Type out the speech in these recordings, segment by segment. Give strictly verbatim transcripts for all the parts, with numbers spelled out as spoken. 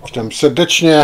Witam serdecznie.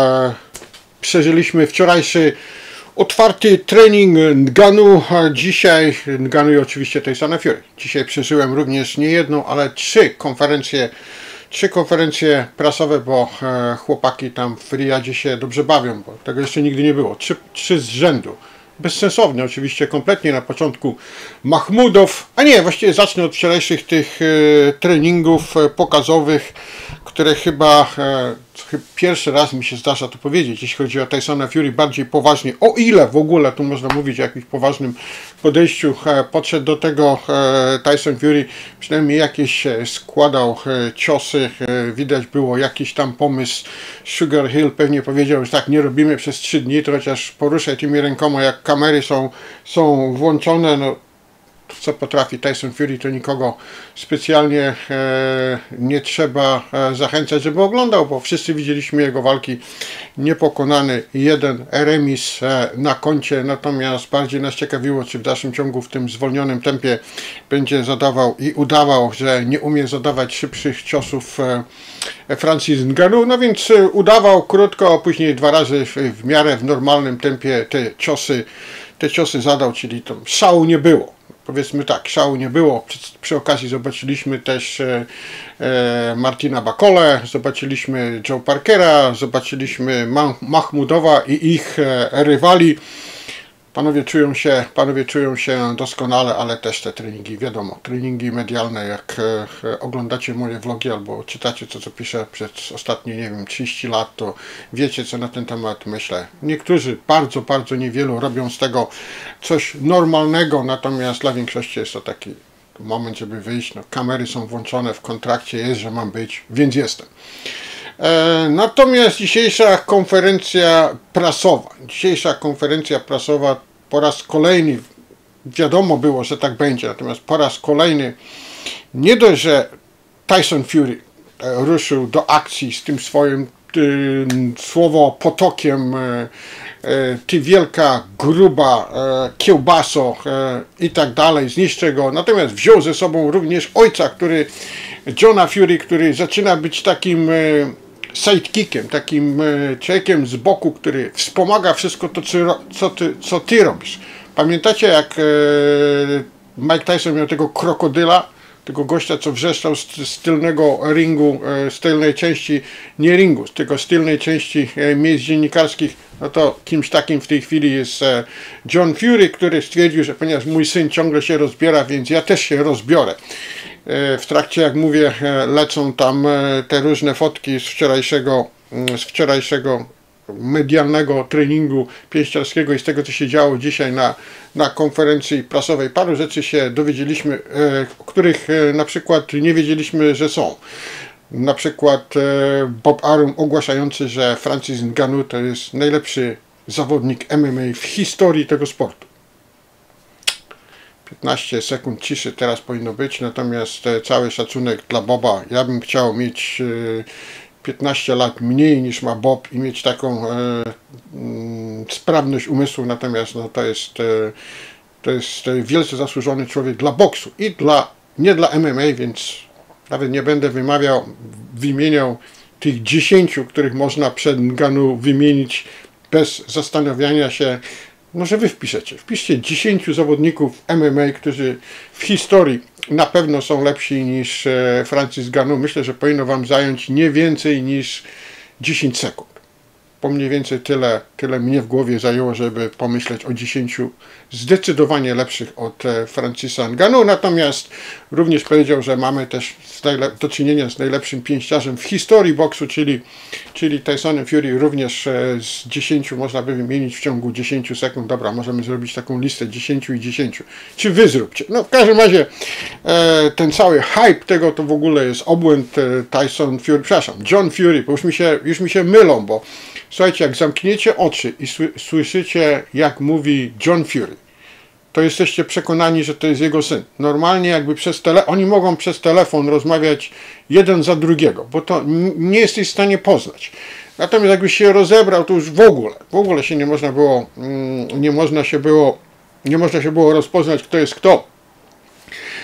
Przeżyliśmy wczorajszy otwarty trening Nganu. Dzisiaj Nganu i oczywiście Tyson Fury. Dzisiaj przeżyłem również nie jedną, ale trzy konferencje, trzy konferencje prasowe, bo chłopaki tam w Riyadzie się dobrze bawią, bo tego jeszcze nigdy nie było. Trzy, trzy z rzędu. Bezsensownie oczywiście, kompletnie na początku Mahmudow, a nie, właściwie zacznę od wczorajszych tych e, treningów e, pokazowych, które chyba e, pierwszy raz mi się zdarza to powiedzieć, jeśli chodzi o Tysona Fury, bardziej poważnie, o ile w ogóle tu można mówić o jakimś poważnym podejściu, e, podszedł do tego e, Tyson Fury, przynajmniej jakieś e, składał e, ciosy, e, widać było jakiś tam pomysł. Sugar Hill pewnie powiedział, że tak nie robimy przez trzy dni, to chociaż poruszaj tymi rękoma, jak kamery są, są włączone, no co potrafi Tyson Fury, to nikogo specjalnie e, nie trzeba e, zachęcać, żeby oglądał, bo wszyscy widzieliśmy jego walki. Niepokonany, jeden remis e, na koncie, natomiast bardziej nas ciekawiło, czy w dalszym ciągu w tym zwolnionym tempie będzie zadawał i udawał, że nie umie zadawać szybszych ciosów e, Francis Ngannou, no więc e, udawał krótko, a później dwa razy w, w miarę w normalnym tempie te ciosy, te ciosy zadał, czyli tam szału nie było. Powiedzmy tak, szału nie było. Przy, przy okazji zobaczyliśmy też e, e, Martina Bakole, zobaczyliśmy Joe Parkera, zobaczyliśmy Ma Mahmudowa i ich e, rywali. Panowie czują się, panowie czują się doskonale, ale też te treningi, wiadomo, treningi medialne, jak e, oglądacie moje vlogi albo czytacie to, co piszę przez ostatnie, nie wiem, trzydzieści lat, to wiecie, co na ten temat myślę. Niektórzy, bardzo, bardzo niewielu robią z tego coś normalnego, natomiast dla większości jest to taki moment, żeby wyjść. No, kamery są włączone, w kontrakcie jest, że mam być, więc jestem. E, natomiast dzisiejsza konferencja prasowa, dzisiejsza konferencja prasowa po raz kolejny, wiadomo było, że tak będzie, natomiast po raz kolejny nie dość, że Tyson Fury e, ruszył do akcji z tym swoim y, słowo potokiem, e, e, ty wielka, gruba e, kiełbaso e, i tak dalej, zniszczę go, natomiast wziął ze sobą również ojca, który Johna Fury, który zaczyna być takim e, sidekickiem, takim e, człowiekiem z boku, który wspomaga wszystko to, co, co, ty, co ty robisz. Pamiętacie, jak e, Mike Tyson miał tego krokodyla, tego gościa, co wrzeszczał z, z tylnego ringu, e, z tylnej części, nie ringu, tylko z tylnej części e, miejsc dziennikarskich, no to kimś takim w tej chwili jest e, John Fury, który stwierdził, że ponieważ mój syn ciągle się rozbiera, więc ja też się rozbiorę. W trakcie, jak mówię, lecą tam te różne fotki z wczorajszego, z wczorajszego medialnego treningu pięściarskiego i z tego, co się działo dzisiaj na, na konferencji prasowej. Paru rzeczy się dowiedzieliśmy, o których na przykład nie wiedzieliśmy, że są. Na przykład Bob Arum ogłaszający, że Francis Ngannou to jest najlepszy zawodnik M M A w historii tego sportu. piętnaście sekund ciszy teraz powinno być, natomiast cały szacunek dla Boba. Ja bym chciał mieć piętnaście lat mniej niż ma Bob i mieć taką e, m, sprawność umysłu, natomiast no, to jest e, to jest wielce zasłużony człowiek dla boksu i dla, nie dla M M A, więc nawet nie będę wymawiał, wymieniał tych dziesięciu, których można przed Ngannou wymienić bez zastanawiania się. Może wy wpiszecie. Wpiszcie dziesięciu zawodników M M A, którzy w historii na pewno są lepsi niż Francis Ngannou. Myślę, że powinno wam zająć nie więcej niż dziesięć sekund. Po mniej więcej tyle, tyle mnie w głowie zajęło, żeby pomyśleć o dziesięciu zdecydowanie lepszych od Francisa Ngannou. Natomiast również powiedział, że mamy też do czynienia z najlepszym pięściarzem w historii boksu, czyli, czyli Tysonem Fury. Również z dziesięciu można by wymienić w ciągu dziesięciu sekund. Dobra, możemy zrobić taką listę dziesięciu i dziesięciu. Czy wy zróbcie? No w każdym razie e, ten cały hype tego to w ogóle jest obłęd. e, Tyson Fury, przepraszam, John Fury, bo już mi się, już mi się mylą, bo słuchajcie, jak zamkniecie oczy i słyszycie, jak mówi John Fury, to jesteście przekonani, że to jest jego syn. Normalnie jakby przez tele, oni mogą przez telefon rozmawiać jeden za drugiego, bo to nie jesteś w stanie poznać. Natomiast jakbyś się rozebrał, to już w ogóle, w ogóle się nie można było, nie można się było, nie można się było rozpoznać, kto jest kto.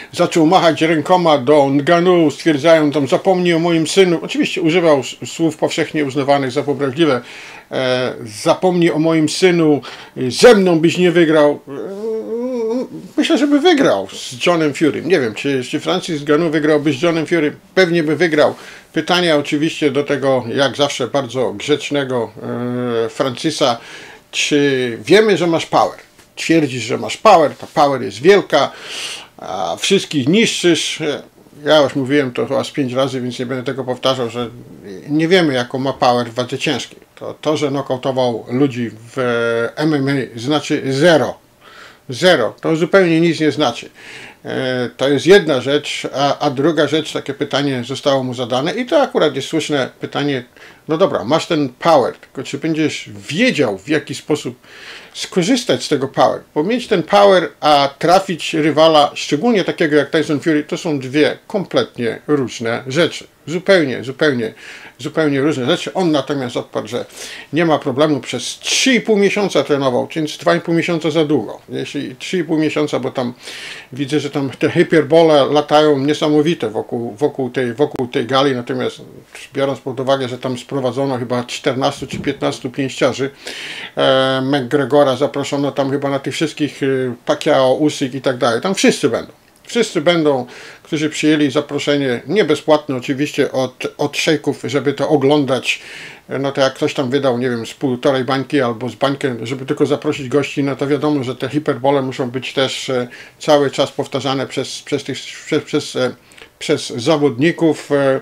zaczął machać rękoma do Ngannou, stwierdzają tam zapomnij o moim synu. Oczywiście używał słów powszechnie uznawanych za poprawdziwe. E, zapomnij o moim synu, ze mną byś nie wygrał. Myślę, że by wygrał z Johnem Fury. Nie wiem, czy, czy Francis Ngannou wygrałby z Johnem Fury. Pewnie by wygrał. Pytania oczywiście do tego, jak zawsze, bardzo grzecznego e, Francisa. Czy wiemy, że masz power? Twierdzisz, że masz power, ta power jest wielka, a wszystkich niszczysz. Ja już mówiłem to chyba z pięć razy, więc nie będę tego powtarzał, że nie wiemy, jaką ma power w wadze ciężkiej. To, to że nokautował ludzi w M M A, znaczy zero. Zero. To zupełnie nic nie znaczy. To jest jedna rzecz, a, a druga rzecz, takie pytanie zostało mu zadane i to akurat jest słuszne pytanie. No dobra, masz ten power, tylko czy będziesz wiedział, w jaki sposób skorzystać z tego power? Bo mieć ten power, a trafić rywala, szczególnie takiego jak Tyson Fury, to są dwie kompletnie różne rzeczy. Zupełnie, zupełnie, zupełnie różne rzeczy. On natomiast odparł, że nie ma problemu, przez trzy i pół miesiąca trenował, więc dwa i pół miesiąca za długo. Jeśli trzy i pół miesiąca, bo tam widzę, że tam te hyperbole latają niesamowite wokół, wokół, tej, wokół tej gali, natomiast biorąc pod uwagę, że tam sprowadzono chyba czternastu czy piętnastu pięściarzy, e, McGregora zaproszono tam chyba na tych wszystkich, e, Pacquiao, Usyk i tak dalej, tam wszyscy będą. Wszyscy będą, którzy przyjęli zaproszenie, nie bezpłatne oczywiście, od, od szejków, żeby to oglądać. No to jak ktoś tam wydał, nie wiem, z półtorej bańki albo z bańkę, żeby tylko zaprosić gości, no to wiadomo, że te hiperbole muszą być też e, cały czas powtarzane przez, przez, tych, przez, przez, e, przez zawodników. E,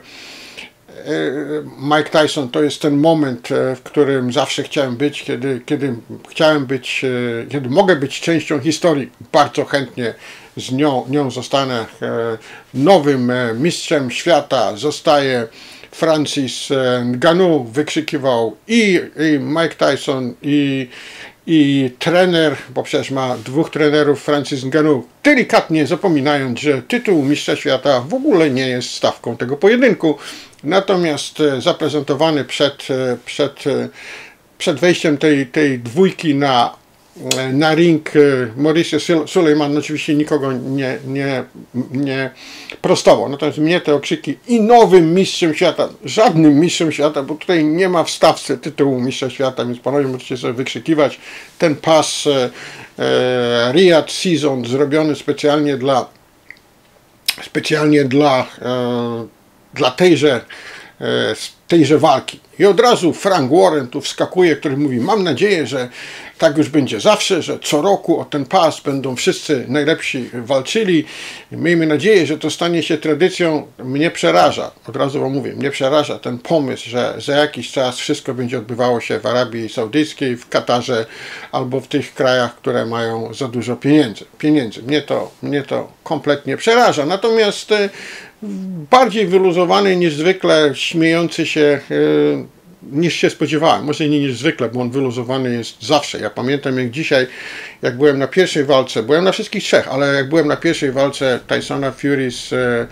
Mike Tyson to jest ten moment, w którym zawsze chciałem być, kiedy, kiedy chciałem być, kiedy mogę być częścią historii. Bardzo chętnie z nią, nią zostanę. Nowym mistrzem świata zostaje Francis Ngannou, wykrzykiwał i, i Mike Tyson, i, i trener, bo przecież ma dwóch trenerów, Francis Ngannou, delikatnie zapominając, że tytuł mistrza świata w ogóle nie jest stawką tego pojedynku. Natomiast zaprezentowany przed, przed, przed wejściem tej, tej dwójki na, na ring Mauricio Sulejman oczywiście nikogo nie, nie, nie prostował. Natomiast mnie te okrzyki i nowym mistrzem świata, żadnym mistrzem świata, bo tutaj nie ma w stawce tytułu mistrza świata, więc panowie możecie sobie wykrzykiwać. Ten pas e, Riyadh Season zrobiony specjalnie dla specjalnie dla e, dla tejże, tejże walki. I od razu Frank Warren tu wskakuje, który mówi, mam nadzieję, że tak już będzie zawsze, że co roku o ten pas będą wszyscy najlepsi walczyli. Miejmy nadzieję, że to stanie się tradycją. Mnie przeraża, od razu wam mówię, mnie przeraża ten pomysł, że za jakiś czas wszystko będzie odbywało się w Arabii Saudyjskiej, w Katarze albo w tych krajach, które mają za dużo pieniędzy. pieniędzy. Mnie to, mnie to kompletnie przeraża. Natomiast bardziej wyluzowany niż zwykle, śmiejący się yy, niż się spodziewałem. Może nie niż zwykle, bo on wyluzowany jest zawsze. Ja pamiętam jak dzisiaj, jak byłem na pierwszej walce, byłem na wszystkich trzech, ale jak byłem na pierwszej walce Tysona Fury z,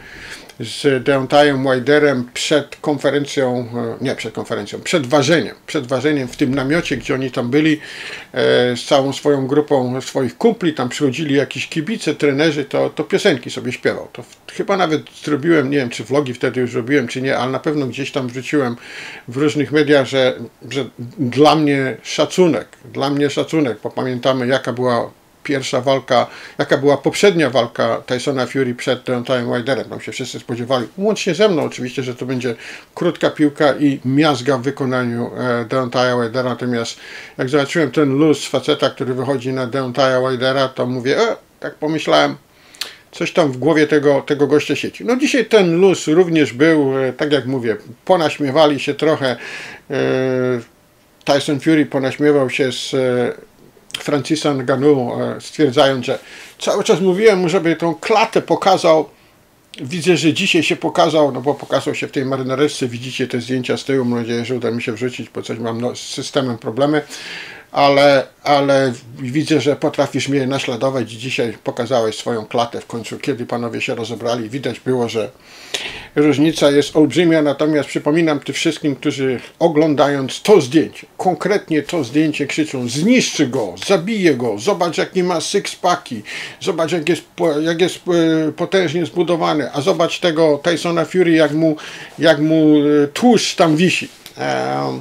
z Deontayem Wilderem przed konferencją, nie przed konferencją, przed ważeniem, przed ważeniem w tym namiocie, gdzie oni tam byli e, z całą swoją grupą swoich kumpli, tam przychodzili jakieś kibice, trenerzy, to, to piosenki sobie śpiewał. To chyba nawet zrobiłem, nie wiem czy vlogi wtedy już robiłem, czy nie, ale na pewno gdzieś tam wrzuciłem w różnych mediach, że, że dla mnie szacunek, dla mnie szacunek, bo pamiętamy jaka była pierwsza walka, jaka była poprzednia walka Tysona Fury przed Deontayem Wilderem. Tam się wszyscy spodziewali, łącznie ze mną oczywiście, że to będzie krótka piłka i miazga w wykonaniu e, Deontaya Wildera. Natomiast jak zobaczyłem ten luz faceta, który wychodzi na Deontaya Wildera, to mówię, e, tak pomyślałem, coś tam w głowie tego, tego gościa sieci. No dzisiaj ten luz również był, e, tak jak mówię, ponaśmiewali się trochę. E, Tyson Fury ponaśmiewał się z e, Francisa Ngannou, stwierdzając, że cały czas mówiłem mu, żeby tą klatę pokazał. Widzę, że dzisiaj się pokazał, no bo pokazał się w tej marynareczce, widzicie te zdjęcia z tyłu, mam nadzieję, że uda mi się wrzucić, bo coś mam no, z systemem problemy, ale, ale widzę, że potrafisz mnie naśladować i dzisiaj pokazałeś swoją klatę w końcu, kiedy panowie się rozebrali. Widać było, że różnica jest olbrzymia, natomiast przypominam tym wszystkim, którzy oglądając to zdjęcie, konkretnie to zdjęcie krzyczą: zniszczy go, zabije go, zobacz jaki ma six-packi, zobacz jak jest, jak jest potężnie zbudowany, a zobacz tego Tysona Fury, jak mu, jak mu tłuszcz tam wisi. Um,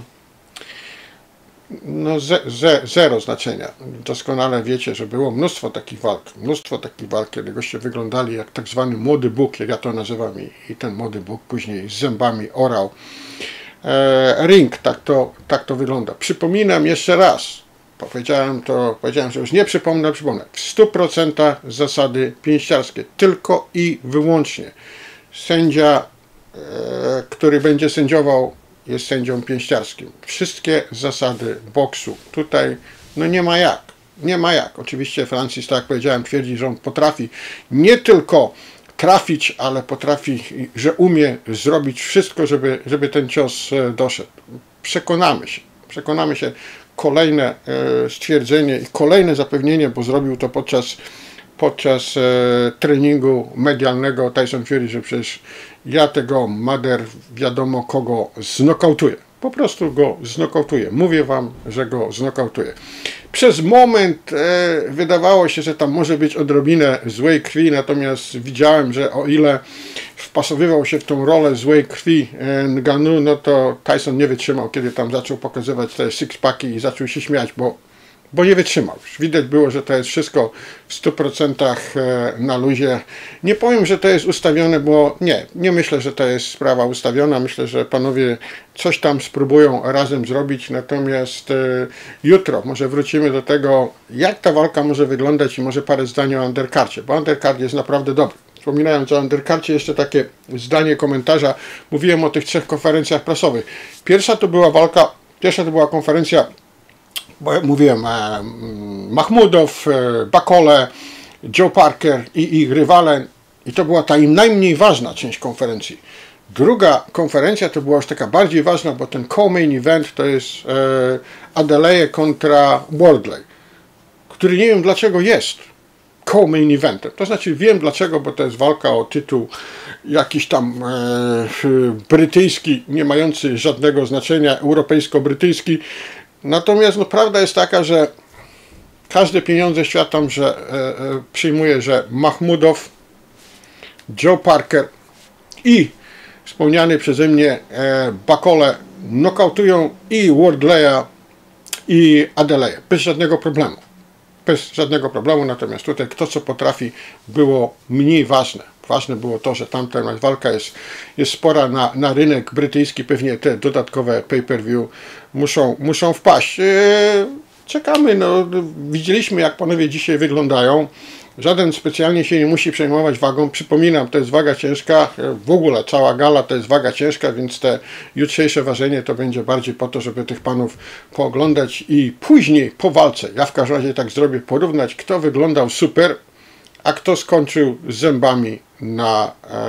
No ze, ze, zero znaczenia. Doskonale wiecie, że było mnóstwo takich walk, mnóstwo takich walk, kiedy goście wyglądali jak tak zwany młody Bóg, jak ja to nazywam, i, i ten młody Bóg później z zębami orał e, ring. Tak to, tak to wygląda. Przypominam jeszcze raz, powiedziałem to, powiedziałem, że już nie przypomnę, przypomnę, w stu procentach zasady pięściarskie, tylko i wyłącznie. Sędzia, e, który będzie sędziował, jest sędzią pięściarskim. Wszystkie zasady boksu tutaj, no nie ma jak, nie ma jak. Oczywiście Francis, tak jak powiedziałem, twierdzi, że on potrafi nie tylko trafić, ale potrafi, że umie zrobić wszystko, żeby, żeby ten cios doszedł. Przekonamy się, przekonamy się. Kolejne stwierdzenie i kolejne zapewnienie, bo zrobił to podczas podczas e, treningu medialnego Tyson Fury, że przecież ja tego Mader wiadomo kogo znokautuję. Po prostu go znokautuję. Mówię wam, że go znokautuję. Przez moment e, wydawało się, że tam może być odrobinę złej krwi, natomiast widziałem, że o ile wpasowywał się w tą rolę złej krwi e, Ngannou, no to Tyson nie wytrzymał, kiedy tam zaczął pokazywać te six-packi i zaczął się śmiać, bo bo nie wytrzymał. Już widać było, że to jest wszystko w stu procentach na luzie. Nie powiem, że to jest ustawione, bo nie, nie myślę, że to jest sprawa ustawiona. Myślę, że panowie coś tam spróbują razem zrobić, natomiast jutro może wrócimy do tego, jak ta walka może wyglądać i może parę zdań o undercardzie, bo undercard jest naprawdę dobry. Wspominając o undercardzie, jeszcze takie zdanie komentarza. Mówiłem o tych trzech konferencjach prasowych. Pierwsza to była walka, pierwsza to była konferencja, bo mówiłem, e, Mahmudow, e, Bakole, Joe Parker i ich rywale, i to była ta im najmniej ważna część konferencji. Druga konferencja to była już taka bardziej ważna, bo ten co-main event to jest e, Adeleye kontra Wardley, który nie wiem dlaczego jest co-main eventem. To znaczy wiem dlaczego, bo to jest walka o tytuł jakiś tam e, brytyjski, nie mający żadnego znaczenia, europejsko-brytyjski. Natomiast no, prawda jest taka, że każde pieniądze świata, że e, e, przyjmuje, że Mahmudow, Joe Parker i wspomniany przeze mnie e, Bakole nokautują i Wardleya, i Adeleję bez żadnego problemu. Bez żadnego problemu, natomiast tutaj kto co potrafi było mniej ważne. Ważne było to, że tamta walka jest, jest spora na, na rynek brytyjski, pewnie te dodatkowe pay-per-view muszą, muszą wpaść. Czekamy, no, widzieliśmy jak panowie dzisiaj wyglądają. Żaden specjalnie się nie musi przejmować wagą. Przypominam, to jest waga ciężka, w ogóle cała gala to jest waga ciężka, więc te jutrzejsze ważenie to będzie bardziej po to, żeby tych panów pooglądać i później po walce, ja w każdym razie tak zrobię, porównać, kto wyglądał super, a kto skończył z zębami na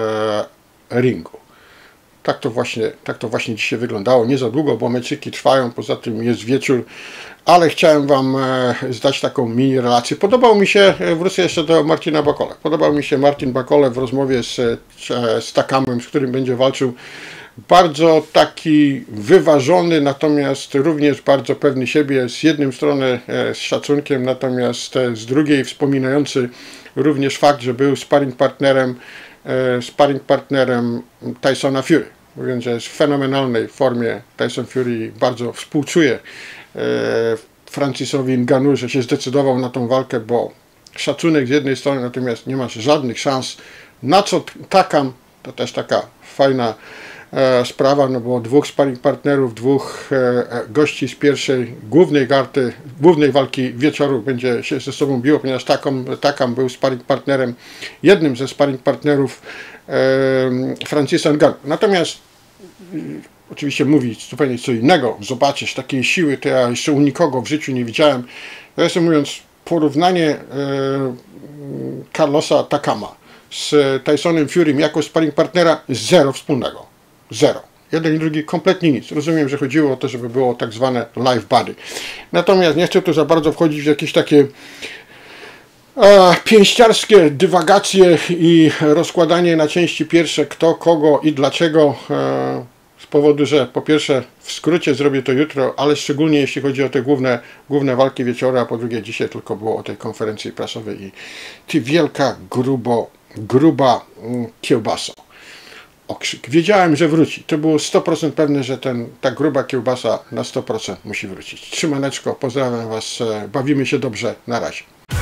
e, ringu. Tak to, właśnie, tak to właśnie dzisiaj wyglądało. Nie za długo, bo meczyki trwają, poza tym jest wieczór, ale chciałem wam e, zdać taką mini relację. Podobał mi się, wrócę jeszcze do Martina Bakole, podobał mi się Martin Bakole w rozmowie z, z Takamem, z którym będzie walczył. Bardzo taki wyważony, natomiast również bardzo pewny siebie, z jednej strony e, z szacunkiem, natomiast e, z drugiej wspominający również fakt, że był sparring partnerem, e, sparring partnerem Tysona Fury. Mówiąc, że jest w fenomenalnej formie Tyson Fury, bardzo współczuje e, Francisowi Ngannou, że się zdecydował na tą walkę, bo szacunek z jednej strony, natomiast nie masz żadnych szans. Na co Takam, to też taka fajna e, sprawa, no bo dwóch sparring partnerów, dwóch e, gości z pierwszej głównej garty, głównej walki wieczoru będzie się ze sobą biło, ponieważ Takam, Takam był sparring partnerem, jednym ze sparring partnerów e, Francisa Ngannou. Natomiast e, oczywiście mówić zupełnie co innego, zobaczyć takiej siły, to ja jeszcze u nikogo w życiu nie widziałem. Zresztą mówiąc, porównanie e, Carlosa Takama z Tysonem Furym jako sparring partnera zero wspólnego. Zero. Jeden i drugi kompletnie nic. Rozumiem, że chodziło o to, żeby było tak zwane live body. Natomiast nie chcę tu za bardzo wchodzić w jakieś takie E, pięściarskie dywagacje i rozkładanie na części pierwsze kto, kogo i dlaczego, e, z powodu, że po pierwsze w skrócie zrobię to jutro, ale szczególnie jeśli chodzi o te główne, główne walki wieczora, a po drugie dzisiaj tylko było o tej konferencji prasowej i ty wielka, grubo, gruba mm, kiełbasa. Okrzyk. Wiedziałem, że wróci. To było sto procent pewne, że ten, ta gruba kiełbasa na sto procent musi wrócić. Trzymaneczko, pozdrawiam Was, bawimy się dobrze, na razie.